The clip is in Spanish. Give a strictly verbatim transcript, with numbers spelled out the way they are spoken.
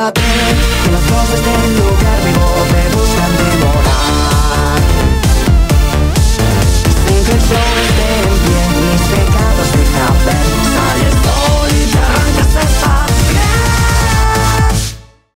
Fíjate que las cosas del lugar vivo me buscan demorar. Sin que yo